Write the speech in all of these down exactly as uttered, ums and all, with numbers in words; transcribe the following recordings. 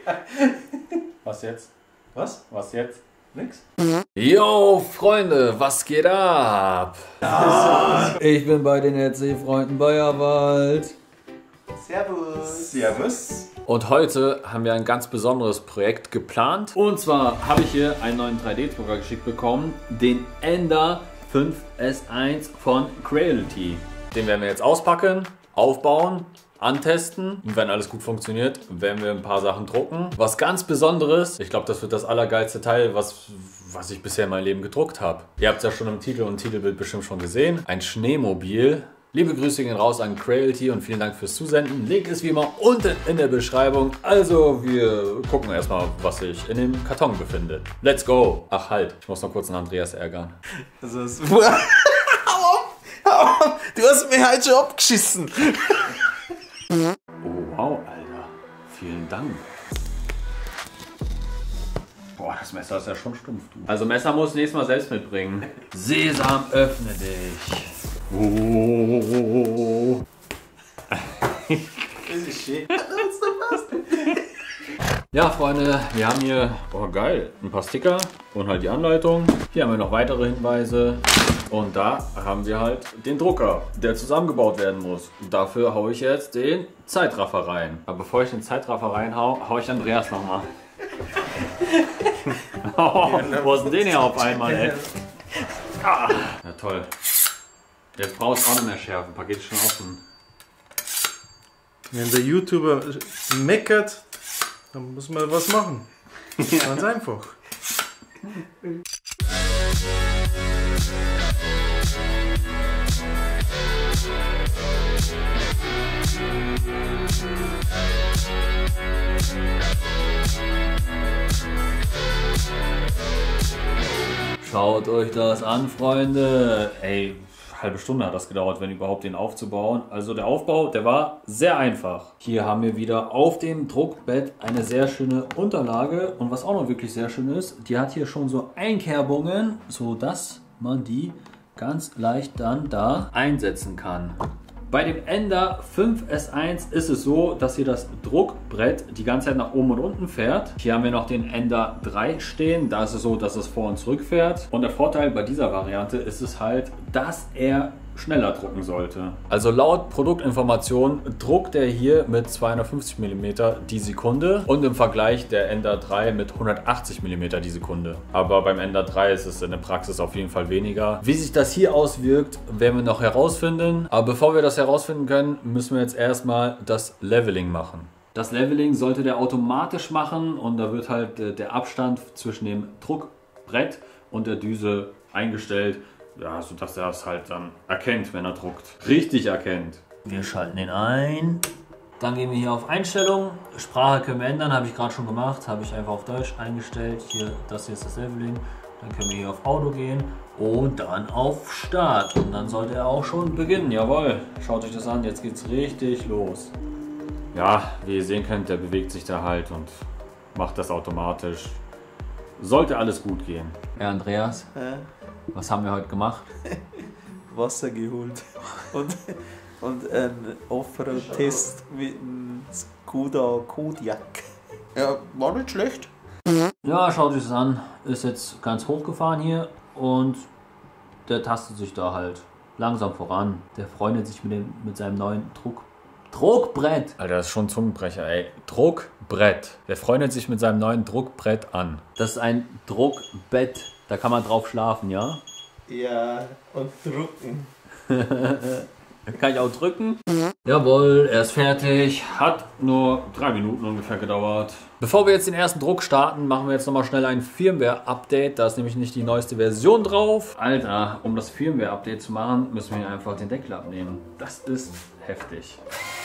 Was jetzt? Was? Was jetzt? Nix? Yo, Freunde, was geht ab? Ja. Ich bin bei den R C-Freunden Bayerwald. Servus. Servus. Und heute haben wir ein ganz besonderes Projekt geplant. Und zwar habe ich hier einen neuen drei D-Drucker geschickt bekommen, den Ender fünf S eins von Creality. Den werden wir jetzt auspacken, aufbauen, antesten. Und wenn alles gut funktioniert, werden wir ein paar Sachen drucken. Was ganz Besonderes, ich glaube, das wird das allergeilste Teil, was, was ich bisher in meinem Leben gedruckt habe. Ihr habt es ja schon im Titel und Titelbild bestimmt schon gesehen. Ein Schneemobil. Liebe Grüße gehen raus an Creality und vielen Dank fürs Zusenden. Link ist wie immer unten in der Beschreibung. Also wir gucken erstmal, was sich in dem Karton befindet. Let's go! Ach halt, ich muss noch kurz den Andreas ärgern. Das ist... Hau auf! Hau auf! Du hast mich halt schon abgeschissen! Oh wow, Alter. Vielen Dank. Boah, das Messer ist ja schon stumpf, du. Also Messer muss nächstes Mal selbst mitbringen. Sesam, öffne dich. Oh. Das ist schön. Ja, Freunde, wir haben hier, oh geil, ein paar Sticker und halt die Anleitung. Hier haben wir noch weitere Hinweise. Und da haben wir halt den Drucker, der zusammengebaut werden muss. Und dafür haue ich jetzt den Zeitraffer rein. Aber bevor ich den Zeitraffer reinhau, haue ich Andreas nochmal. Oh, wo ist denn den hier auf einmal, ey? Ah. Ja, toll. Jetzt brauchst du auch nicht mehr schärfen, Paket ist schon offen. Wenn der YouTuber meckert, dann muss man was machen. Ganz einfach. Schaut euch das an, Freunde. Ey, halbe Stunde hat das gedauert, wenn überhaupt, den aufzubauen. Also der Aufbau, der war sehr einfach. Hier haben wir wieder auf dem Druckbett eine sehr schöne Unterlage. Und was auch noch wirklich sehr schön ist, die hat hier schon so Einkerbungen, sodass man die ganz leicht dann da einsetzen kann. Bei dem Ender fünf S eins ist es so, dass hier das Druckbrett die ganze Zeit nach oben und unten fährt. Hier haben wir noch den Ender drei stehen. Da ist es so, dass es vor und zurück fährt. Und der Vorteil bei dieser Variante ist es halt, dass er schneller drucken sollte. Also laut Produktinformation druckt er hier mit zweihundertfünfzig Millimeter die Sekunde und im Vergleich der Ender drei mit hundertachtzig Millimeter die Sekunde. Aber beim Ender drei ist es in der Praxis auf jeden Fall weniger. Wie sich das hier auswirkt, werden wir noch herausfinden. Aber bevor wir das herausfinden können, müssen wir jetzt erstmal das Leveling machen. Das Leveling sollte der automatisch machen und da wird halt der Abstand zwischen dem Druckbrett und der Düse eingestellt. Ja, sodass er es halt dann erkennt, wenn er druckt. Richtig erkennt. Wir schalten ihn ein. Dann gehen wir hier auf Einstellungen. Sprache können wir ändern, habe ich gerade schon gemacht. Habe ich einfach auf Deutsch eingestellt. Hier, das hier ist das Leveling. Dann können wir hier auf Auto gehen und dann auf Start. Und dann sollte er auch schon beginnen. Jawohl, schaut euch das an. Jetzt geht es richtig los. Ja, wie ihr sehen könnt, der bewegt sich da halt und macht das automatisch. Sollte alles gut gehen. Ja, Andreas? Hä? Was haben wir heute gemacht? Wasser geholt und, und ein Offroad-Test mit einem Skoda Kodiaq. Ja, war nicht schlecht. Ja, schaut euch das an. Ist jetzt ganz hochgefahren hier und der tastet sich da halt langsam voran. Der freundet sich mit, dem, mit seinem neuen Druck. Druckbrett! Alter, das ist schon ein Zungenbrecher, ey. Druckbrett. Der freundet sich mit seinem neuen Druckbrett an. Das ist ein Druckbett. Da kann man drauf schlafen, ja? Ja, und drücken. Kann ich auch drücken? Jawohl, er ist fertig. Hat nur drei Minuten ungefähr gedauert. Bevor wir jetzt den ersten Druck starten, machen wir jetzt nochmal schnell ein Firmware-Update. Da ist nämlich nicht die neueste Version drauf. Alter, um das Firmware-Update zu machen, müssen wir einfach den Deckel abnehmen. Das ist heftig.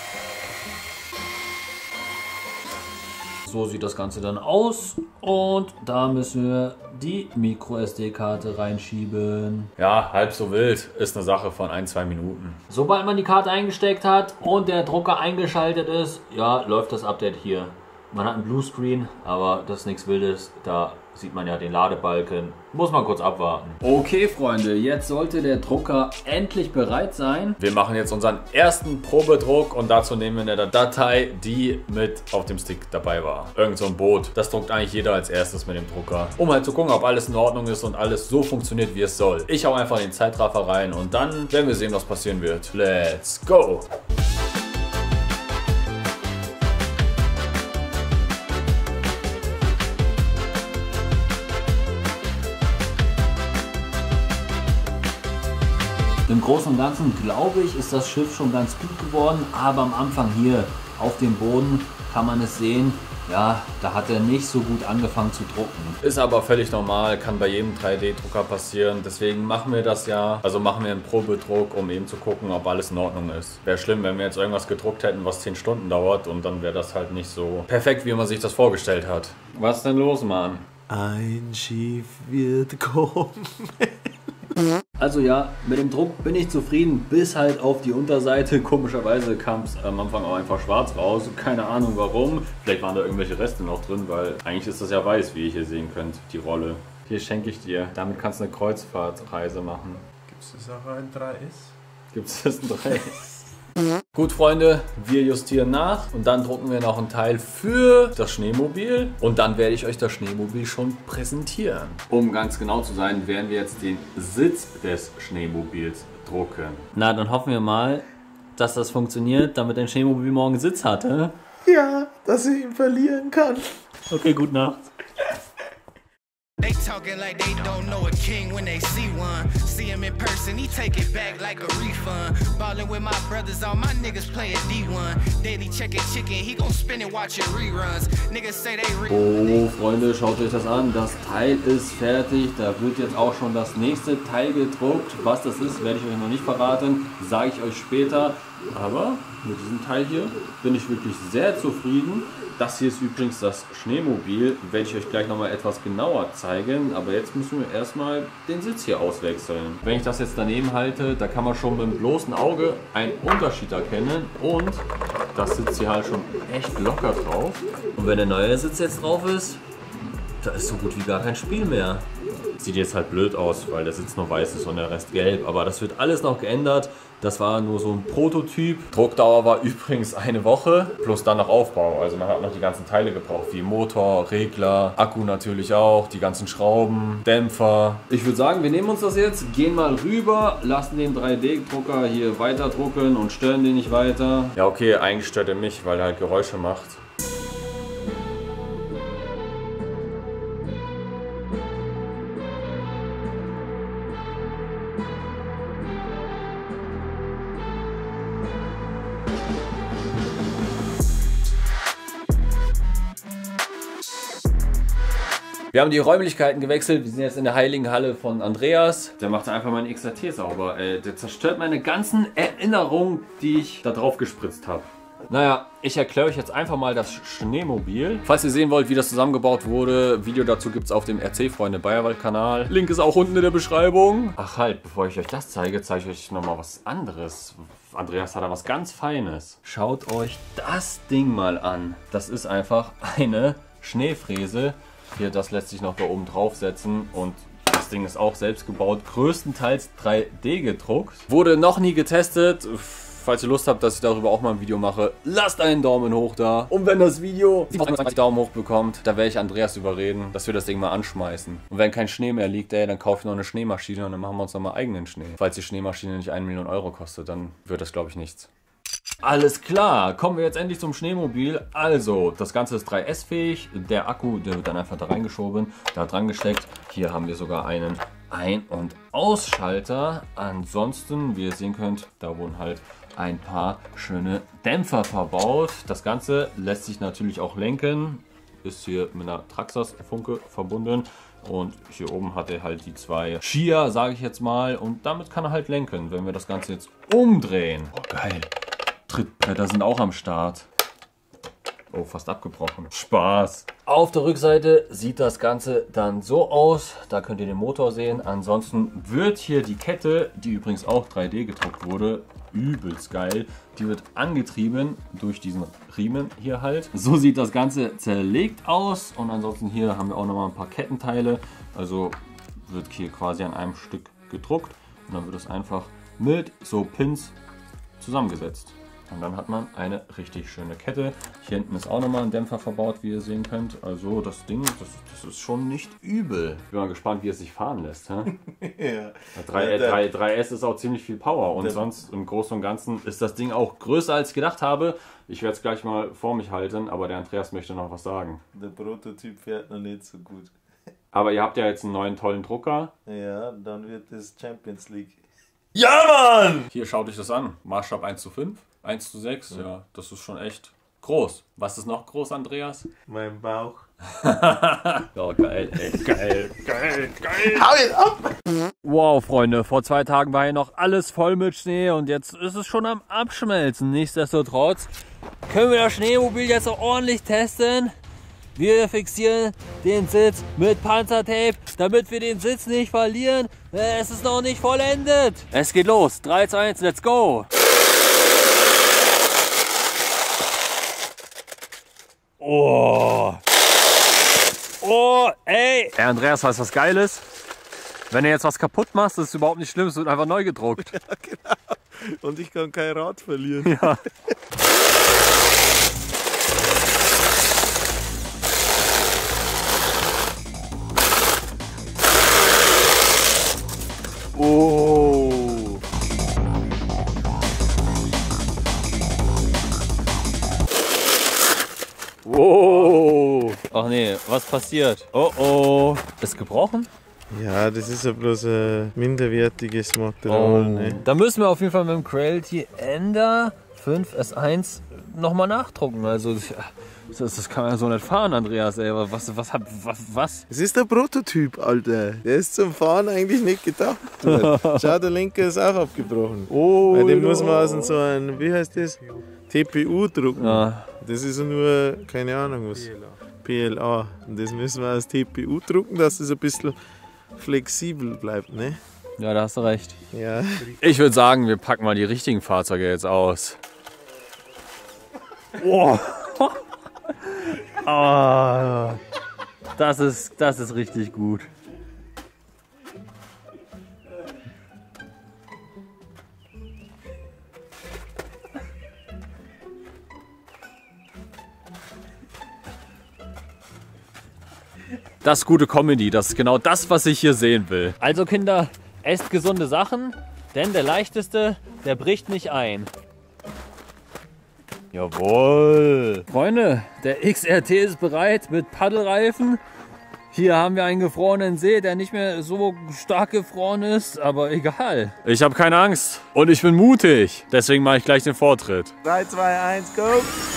So sieht das Ganze dann aus und da müssen wir die Micro S D-Karte reinschieben. Ja, halb so wild, ist eine Sache von ein, zwei Minuten. Sobald man die Karte eingesteckt hat und der Drucker eingeschaltet ist, ja, läuft das Update hier. Man hat einen Bluescreen, aber das ist nichts Wildes, da sieht man ja den Ladebalken. Muss man kurz abwarten. Okay, Freunde, jetzt sollte der Drucker endlich bereit sein. Wir machen jetzt unseren ersten Probedruck und dazu nehmen wir eine Datei, die mit auf dem Stick dabei war. Irgend so ein Boot. Das druckt eigentlich jeder als erstes mit dem Drucker. Um halt zu gucken, ob alles in Ordnung ist und alles so funktioniert, wie es soll. Ich hau einfach den Zeitraffer rein und dann werden wir sehen, was passieren wird. Let's go! Im Großen und Ganzen, glaube ich, ist das Schiff schon ganz gut geworden, aber am Anfang hier auf dem Boden kann man es sehen, ja, da hat er nicht so gut angefangen zu drucken. Ist aber völlig normal, kann bei jedem drei D Drucker passieren, deswegen machen wir das ja, also machen wir einen Probedruck, um eben zu gucken, ob alles in Ordnung ist. Wäre schlimm, wenn wir jetzt irgendwas gedruckt hätten, was zehn Stunden dauert und dann wäre das halt nicht so perfekt, wie man sich das vorgestellt hat. Was ist denn los, Mann? Ein Schiff wird kommen. Also ja, mit dem Druck bin ich zufrieden, bis halt auf die Unterseite. Komischerweise kam es am Anfang auch einfach schwarz raus. Keine Ahnung warum. Vielleicht waren da irgendwelche Reste noch drin, weil eigentlich ist das ja weiß, wie ihr hier sehen könnt, die Rolle. Hier schenke ich dir. Damit kannst du eine Kreuzfahrtreise machen. Gibt es das auch ein drei S? Gibt es das ein drei S? Gut, Freunde, wir justieren nach und dann drucken wir noch ein Teil für das Schneemobil und dann werde ich euch das Schneemobil schon präsentieren. Um ganz genau zu sein, werden wir jetzt den Sitz des Schneemobils drucken. Na, dann hoffen wir mal, dass das funktioniert, damit dein Schneemobil morgen Sitz hatte. Ja, dass ich ihn verlieren kann. Okay, gute Nacht. They talking like they don't know a king when they see one. See him in person, he take it back like a refund. Ballin' with my brothers, all my niggas playing D one. Daily checkin' chicken, he gon' spin it watching reruns. Niggas say they re Oh, Freunde, schaut euch das an. Das Teil ist fertig. Da wird jetzt auch schon das nächste Teil gedruckt. Was das ist, werde ich euch noch nicht verraten. Sage ich euch später. Aber mit diesem Teil hier bin ich wirklich sehr zufrieden. Das hier ist übrigens das Schneemobil, werde ich euch gleich nochmal etwas genauer zeigen, aber jetzt müssen wir erstmal den Sitz hier auswechseln. Wenn ich das jetzt daneben halte, da kann man schon mit dem bloßen Auge einen Unterschied erkennen und das sitzt hier halt schon echt locker drauf. Und wenn der neue Sitz jetzt drauf ist, da ist so gut wie gar kein Spiel mehr. Sieht jetzt halt blöd aus, weil der Sitz nur weiß ist und der Rest gelb, aber das wird alles noch geändert. Das war nur so ein Prototyp. Druckdauer war übrigens eine Woche, plus dann noch Aufbau. Also man hat noch die ganzen Teile gebraucht, wie Motor, Regler, Akku natürlich auch, die ganzen Schrauben, Dämpfer. Ich würde sagen, wir nehmen uns das jetzt, gehen mal rüber, lassen den drei D Drucker hier weiter drucken und stören den nicht weiter. Ja okay, eigentlich stört er mich, weil er halt Geräusche macht. Wir haben die Räumlichkeiten gewechselt, wir sind jetzt in der heiligen Halle von Andreas. Der macht einfach mein X R T sauber, ey. Der zerstört meine ganzen Erinnerungen, die ich da drauf gespritzt habe. Naja, ich erkläre euch jetzt einfach mal das Schneemobil. Falls ihr sehen wollt, wie das zusammengebaut wurde, Video dazu gibt es auf dem R C-Freunde Bayerwald-Kanal. Link ist auch unten in der Beschreibung. Ach halt, bevor ich euch das zeige, zeige ich euch nochmal was anderes. Andreas hat da was ganz Feines. Schaut euch das Ding mal an. Das ist einfach eine Schneefräse. Hier, das lässt sich noch da oben draufsetzen und das Ding ist auch selbst gebaut, größtenteils drei D gedruckt. Wurde noch nie getestet. Falls ihr Lust habt, dass ich darüber auch mal ein Video mache, lasst einen Daumen hoch da. Und wenn das Video zwanzig Daumen hoch bekommt, da werde ich Andreas überreden, dass wir das Ding mal anschmeißen. Und wenn kein Schnee mehr liegt, ey, dann kaufe ich noch eine Schneemaschine und dann machen wir uns noch mal eigenen Schnee. Falls die Schneemaschine nicht eine Million Euro kostet, dann wird das, glaube ich, nichts. Alles klar, kommen wir jetzt endlich zum Schneemobil. Also, das Ganze ist drei S fähig. Der Akku, der wird dann einfach da reingeschoben, da dran gesteckt. Hier haben wir sogar einen Ein- und Ausschalter. Ansonsten, wie ihr sehen könnt, da wurden halt ein paar schöne Dämpfer verbaut. Das Ganze lässt sich natürlich auch lenken. Ist hier mit einer Traxxas-Funke verbunden. Und hier oben hat er halt die zwei Skier, sage ich jetzt mal. Und damit kann er halt lenken, wenn wir das Ganze jetzt umdrehen. Oh, geil. Trittbretter sind auch am Start. Oh, fast abgebrochen. Spaß. Auf der Rückseite sieht das Ganze dann so aus. Da könnt ihr den Motor sehen. Ansonsten wird hier die Kette, die übrigens auch drei D gedruckt wurde, übelst geil. Die wird angetrieben durch diesen Riemen hier halt. So sieht das Ganze zerlegt aus. Und ansonsten hier haben wir auch nochmal ein paar Kettenteile. Also wird hier quasi an einem Stück gedruckt. Und dann wird es einfach mit so Pins zusammengesetzt. Und dann hat man eine richtig schöne Kette. Hier hinten ist auch nochmal ein Dämpfer verbaut, wie ihr sehen könnt. Also das Ding, das, das ist schon nicht übel. Ich bin mal gespannt, wie es sich fahren lässt. Hä? Ja. drei S ist auch ziemlich viel Power. Und sonst im Großen und Ganzen ist das Ding auch größer, als ich gedacht habe. Ich werde es gleich mal vor mich halten, aber der Andreas möchte noch was sagen. Der Prototyp fährt noch nicht so gut. Aber ihr habt ja jetzt einen neuen tollen Drucker. Ja, dann wird es Champions League. Ja, Mann! Hier, schaut euch das an. Maßstab eins zu fünf, eins zu sechs. Ja. Ja, das ist schon echt groß. Was ist noch groß, Andreas? Mein Bauch. Ja, geil, ey. Geil, geil, geil. Hau jetzt ab! Wow, Freunde, vor zwei Tagen war hier noch alles voll mit Schnee und jetzt ist es schon am Abschmelzen. Nichtsdestotrotz können wir das Schneemobil jetzt auch ordentlich testen. Wir fixieren den Sitz mit Panzertape, damit wir den Sitz nicht verlieren. Es ist noch nicht vollendet. Es geht los. drei, zwei, eins, let's go. Oh. Oh, ey. Hey, Andreas, weißt du, was geil ist? Wenn du jetzt was kaputt machst, ist es überhaupt nicht schlimm. Es wird einfach neu gedruckt. Ja, genau. Und ich kann kein Rad verlieren. Ja. Oh. Wow. Ach nee, was passiert? Oh oh. Ist gebrochen? Ja, das ist ja bloß ein minderwertiges Material. Oh. Ne? Da müssen wir auf jeden Fall mit dem Creality Ender fünf S eins nochmal nachdrucken. Also das, das kann man ja so nicht fahren, Andreas. Ey. Was, was, was, was? Es ist der Prototyp, Alter. Der ist zum Fahren eigentlich nicht gedacht. Schau, der linke ist auch abgebrochen. Oh, Weil den muss man aus so einem, wie heißt das? T P U drucken. Ja. Das ist ja nur, keine Ahnung was. P L A. Und das müssen wir aus T P U drucken, dass es ein bisschen flexibel bleibt, ne? Ja, da hast du recht. Ja. Ich würde sagen, wir packen mal die richtigen Fahrzeuge jetzt aus. Oh. Oh. Das ist, das ist richtig gut. Das ist gute Comedy, das ist genau das, was ich hier sehen will. Also Kinder, esst gesunde Sachen, denn der leichteste, der bricht nicht ein. Jawohl. Freunde, der X R T ist bereit mit Paddelreifen. Hier haben wir einen gefrorenen See, der nicht mehr so stark gefroren ist, aber egal. Ich habe keine Angst und ich bin mutig. Deswegen mache ich gleich den Vortritt. drei, zwei, eins, go!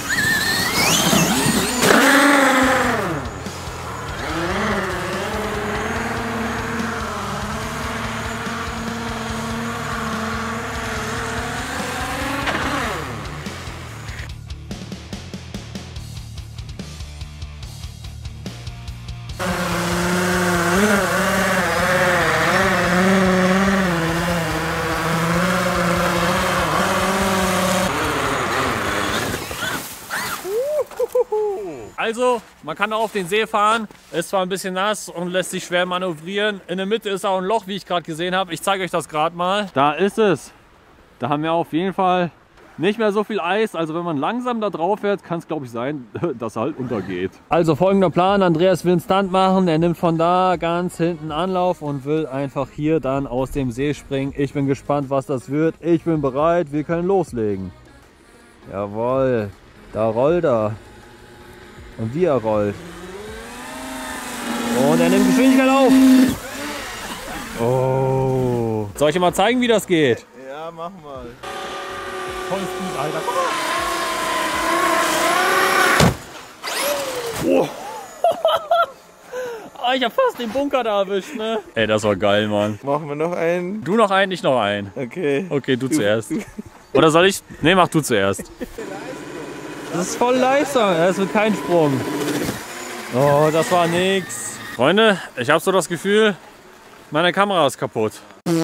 Also, man kann auch auf den See fahren, ist zwar ein bisschen nass und lässt sich schwer manövrieren. In der Mitte ist auch ein Loch, wie ich gerade gesehen habe. Ich zeige euch das gerade mal. Da ist es. Da haben wir auf jeden Fall nicht mehr so viel Eis. Also wenn man langsam da drauf fährt, kann es glaube ich sein, dass er halt untergeht. Also folgender Plan. Andreas will einen Stunt machen. Er nimmt von da ganz hinten Anlauf und will einfach hier dann aus dem See springen. Ich bin gespannt, was das wird. Ich bin bereit. Wir können loslegen. Jawohl. Da rollt er. Und wie er rollt. Und er nimmt Geschwindigkeit auf. Oh. Soll ich dir mal zeigen, wie das geht? Ja, mach mal. Voll Speed, Alter. Oh. Ah, ich hab fast den Bunker da erwischt, ne? Ey, das war geil, Mann. Machen wir noch einen? Du noch einen, ich noch einen. Okay. Okay, du zuerst. Oder soll ich? Ne, mach du zuerst. Das ist voll langsam. Es wird kein Sprung. Oh, das war nix. Freunde, ich habe so das Gefühl, meine Kamera ist kaputt.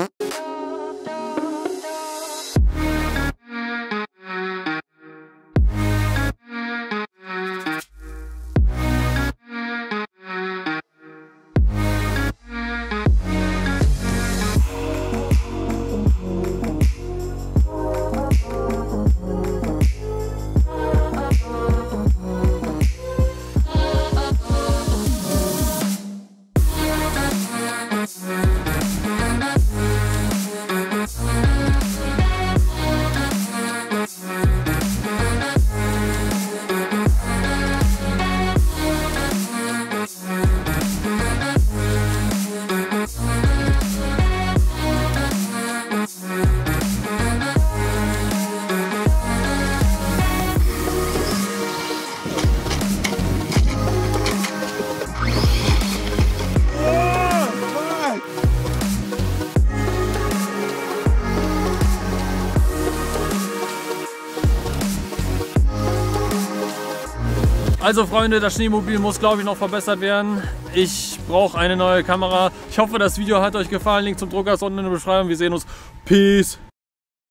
Also Freunde, das Schneemobil muss, glaube ich, noch verbessert werden. Ich brauche eine neue Kamera. Ich hoffe, das Video hat euch gefallen. Link zum Drucker ist unten in der Beschreibung. Wir sehen uns. Peace.